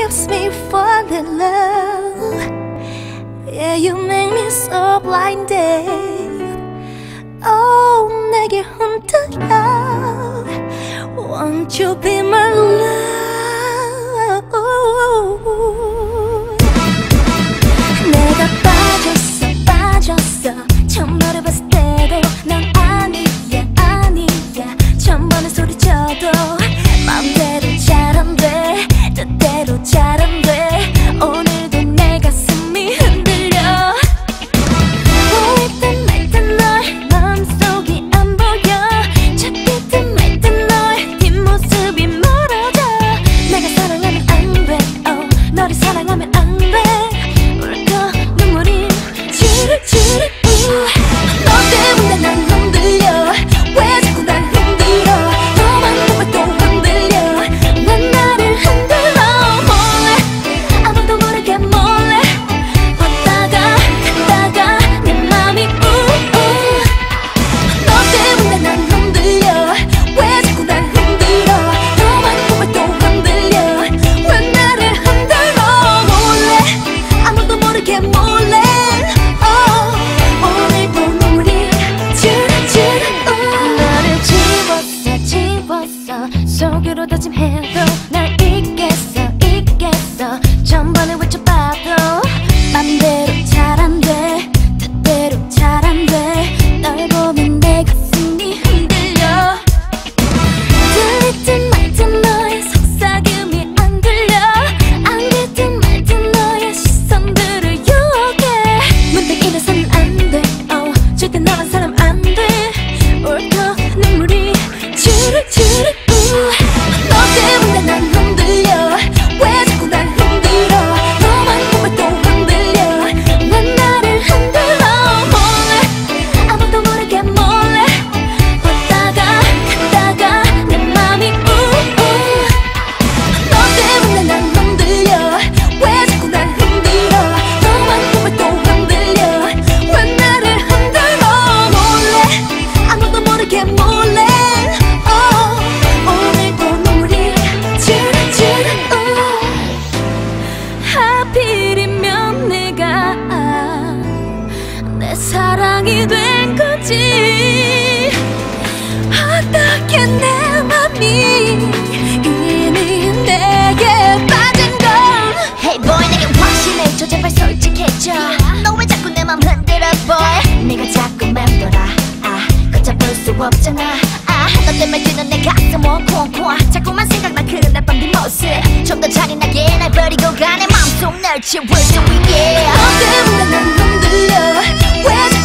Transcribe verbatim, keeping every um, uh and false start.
makes me fall in love. Yeah, you make me so blinded. Oh, 내게 흔들려. Won't you be my love? 내가 빠졌어 빠졌어. 처음 너를 봤을 때도 난 아니야 아니야. 처음 보는 소리쳐도 맘대로 잘 안 돼. 뜻대로 잘 안 돼. 오늘도 내 가슴이 흔들려. 보이든 말든 너의 마음속이 안 보여. 잡히든 말든 너의 뒷모습이 멀어져. 내가 사랑하면 안 돼. oh, 너를 사랑하면 안 돼. 울컥 눈물이 주룩주룩. 너 때문에 난 흔들려. 왜 자꾸 날 흔들어. 너만 보면 또 흔들려. 난 나를 흔들어. 몰래 아무도 모르게 몰래 왔다가 갔다가 내 맘이 우우. 너 때문에 난 흔들려. 왜 자꾸 날 흔들어. 너만 보면 또 흔들려. 왜 나를 흔들어. 몰래 아무도 모르게 몰래. 오늘도 눈물이 주룩주룩. 너를 지웠어 지웠어. 속으로 다짐해도 날 잊겠어 잊겠어. 전번에 외쳐봐도 맘대로 잘 안 돼. 뜻대로 잘 안 돼. 널 보면 내 가슴이 흔들려. 들리든 말든 너의 속삭임이 안 들려. 안기든 말든 너의 시선들을 유혹해. 문득 일어서는 안 돼. oh, 절대 너란 사람 안 돼. 울컥 눈물이 주룩주룩. 너 때문에 난 흔들려. 왜 자꾸 날 흔들어. 너만 보면 또 흔들려. 난 나를 흔들어. 몰래 아무도 모르게 몰래 왔다가 갔다가 내 맘이 우우. 너 때문에 난 흔들려. 왜 자꾸 날 흔들어. 너만 보면 또 흔들려. 왜 나를 흔들어. 몰래 아무도 모르게 몰래. oh, 오늘도 눈물이 주룩주룩. 하필이면 내가 내 사랑이 된 거지. 어떻게 내 맘이 이미 내게 빠진 걸. Hey boy 내게 확신해줘 제발 솔직해져. 너 왜 자꾸 내 맘 흔들어 boy. 네가 자꾸 맴돌아. 아 걷잡을 수 없잖아. 아너 때문에 뛰는 내 가슴 콩콩. 자꾸만 생각나 그날 밤 네 모습. 좀 더 잔인하게 날 버리고 가. 내 맘속 널 지울 수 있게. 너 때문에 난 흔들려. 왜 자꾸